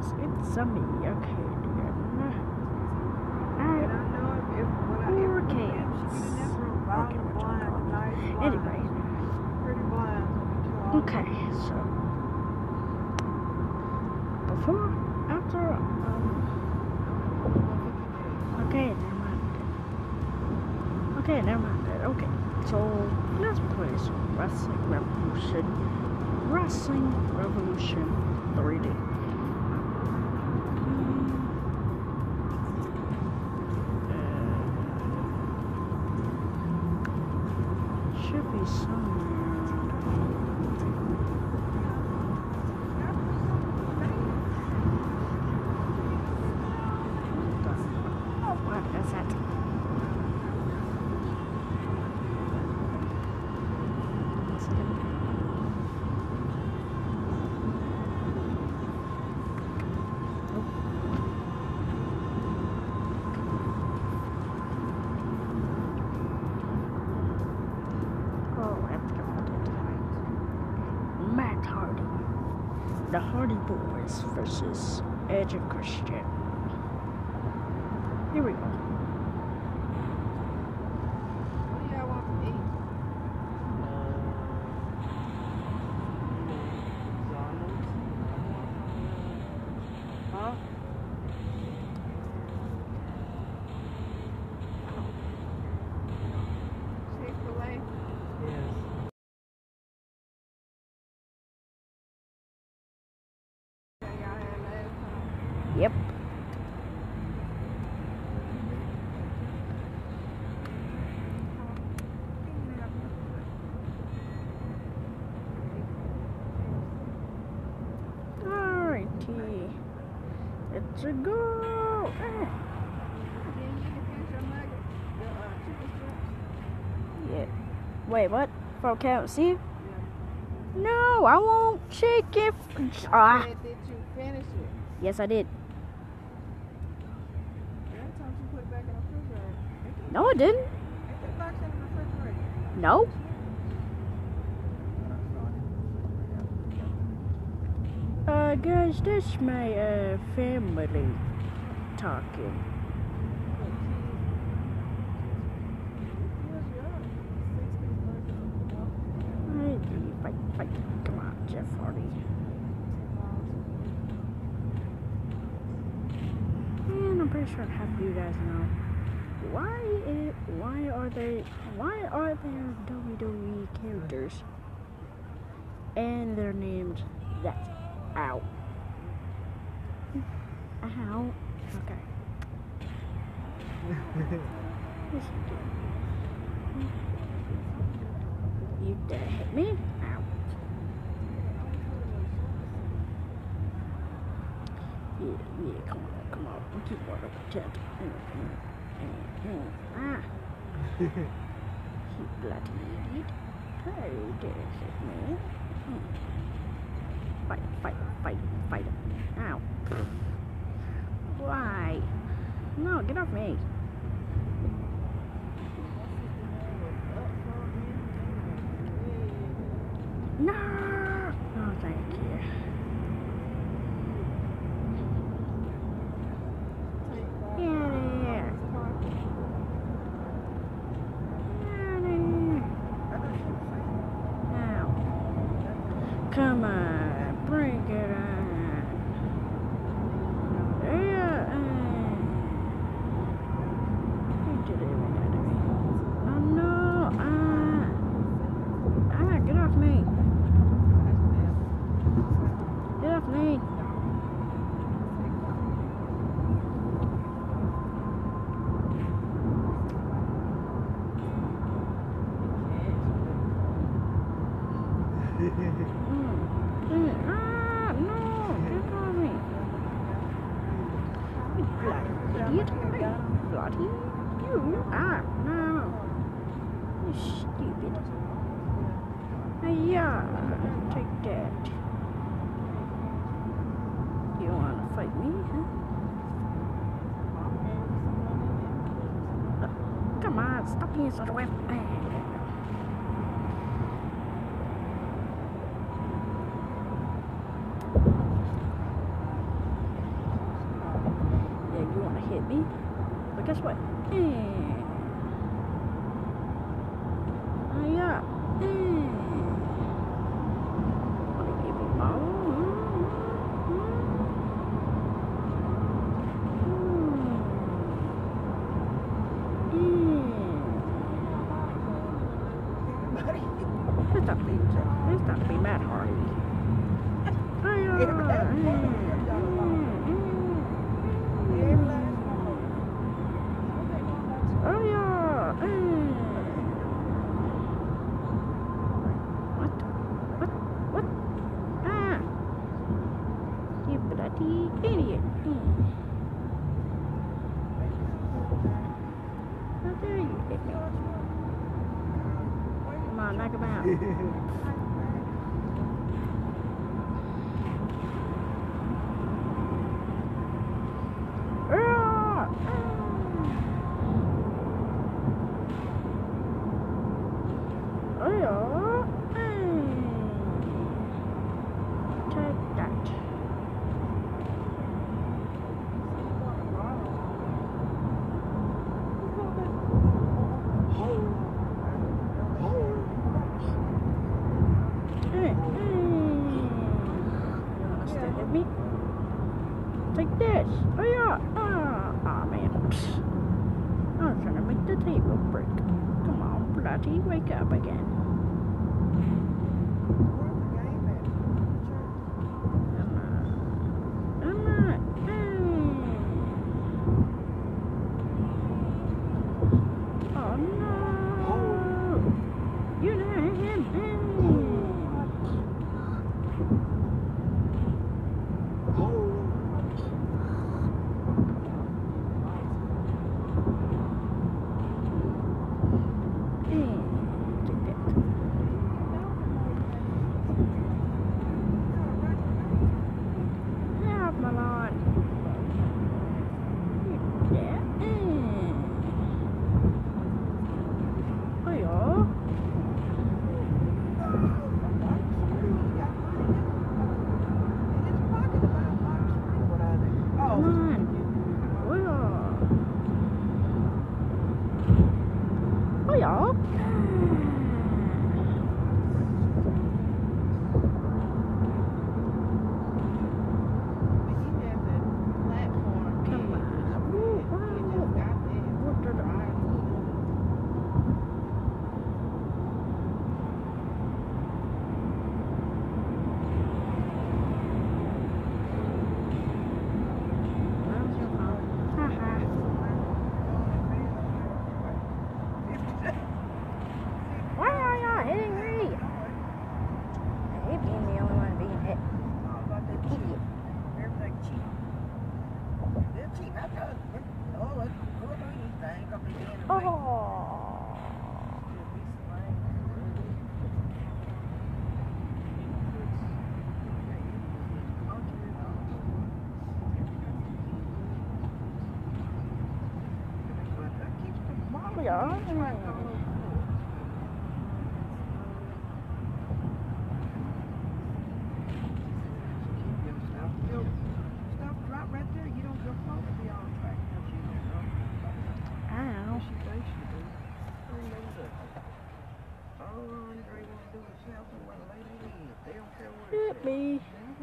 yes, it's a me. Okay, dear. Okay, which I'll probably. Anyway. Okay, so before, after, okay, never mind. Okay, never mind that. Okay, so let's play some Wrestling Revolution 3D. Should be somewhere. What is it? Matt Hardy. The Hardy Boys versus Edge and Christian. Here we go. What do y'all want to eat? Huh? Chick-fil-A? Yes. Yep. Alrighty. It's a go. Yeah. Wait, what? For KFC? No, I won't chicken. Did you finish it? Yes, I did. Every time you put it back in the refrigerator. No, I didn't. Ain't that box in the refrigerator? No. Guys, that's my family talking. Fight. Come on, Jeff Hardy. And I'm pretty sure half of you guys know why are there WWE characters and they're named that. Ow. Okay. You dare hit me? Ow. Yeah, come on. We keep water protect. Ah. You bloody idiot. How you dare hit me? Fight. Ow. Why? No, get off me. No! Oh, thank you. Get out of here. Ow. Come on, bring it on. Bloody, you are now. You stupid. Yeah, take that. You wanna fight me, huh? Come on, stop being such a weapon. me. But guess what? Yeah. Let's not be mad, Hardy. Oh yeah. What? Ah! You bloody idiot. How dare you hit me? Come on, knock him out. Take this. Oh yeah. Ah, man. I was trying to make the table break. Come on, bloody, wake up again. Come on. Oh no. You know him. Hit me.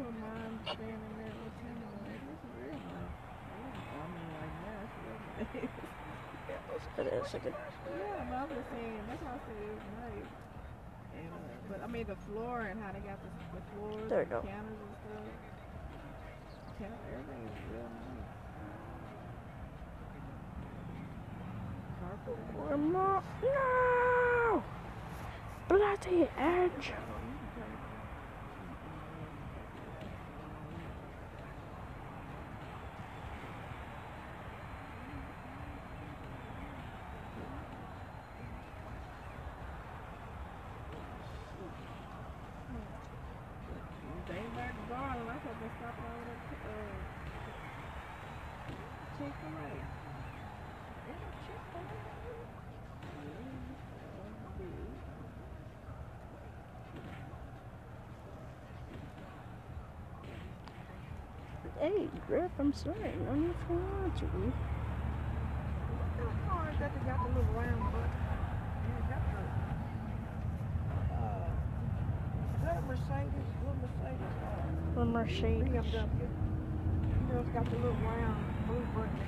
It is a good. Yeah, but I'm just saying, that's how I said it was nice. And, but I mean, the floor and how they got the floors, There you and go. counters and stuff. Everything is real nice. Carpet. No! Bloody edge. Hey, Griff, I'm sorry. No need for you. that they got the little round butt. Yeah, got is that a Mercedes? Little Mercedes? The Mercedes. BMW. You know, it's got the little round blue button.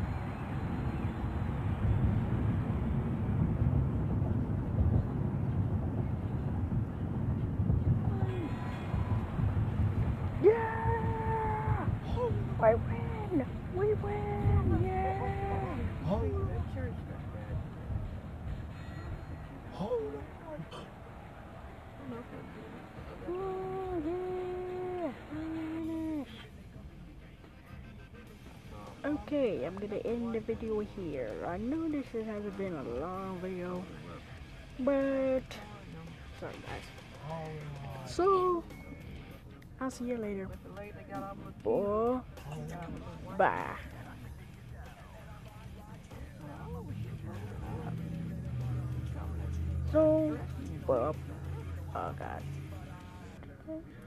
Yeah! I win! We win! Yeah! That church Oh, yeah! Finish! Okay, I'm gonna end the video here. I know this hasn't been a long video, but sorry guys. So, I'll see you later. Or bye. So, oh god.